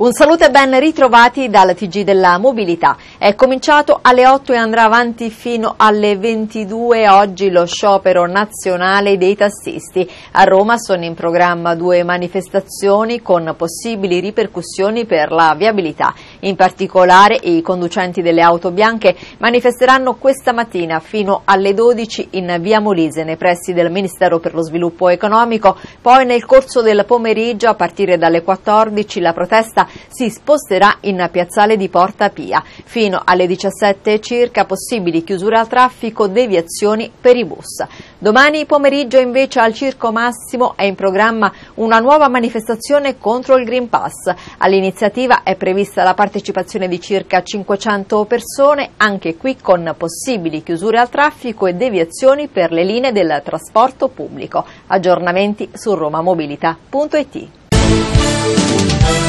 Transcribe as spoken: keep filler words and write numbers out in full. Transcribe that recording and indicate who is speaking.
Speaker 1: Un saluto e ben ritrovati dal T G della Mobilità. È cominciato alle otto e andrà avanti fino alle ventidue oggi lo sciopero nazionale dei tassisti. A Roma sono in programma due manifestazioni con possibili ripercussioni per la viabilità. In particolare i conducenti delle auto bianche manifesteranno questa mattina fino alle dodici in via Molise, nei pressi del Ministero per lo Sviluppo Economico. Poi nel corso del pomeriggio, a partire dalle quattordici, la protesta si sposterà in piazzale di Porta Pia. Fino alle diciassette circa possibili chiusure al traffico, deviazioni per i bus. Domani pomeriggio invece al Circo Massimo è in programma una nuova manifestazione contro il Green Pass. All'iniziativa è prevista la partecipazione di circa cinquecento persone, anche qui con possibili chiusure al traffico e deviazioni per le linee del trasporto pubblico. Aggiornamenti su romamobilità punto it.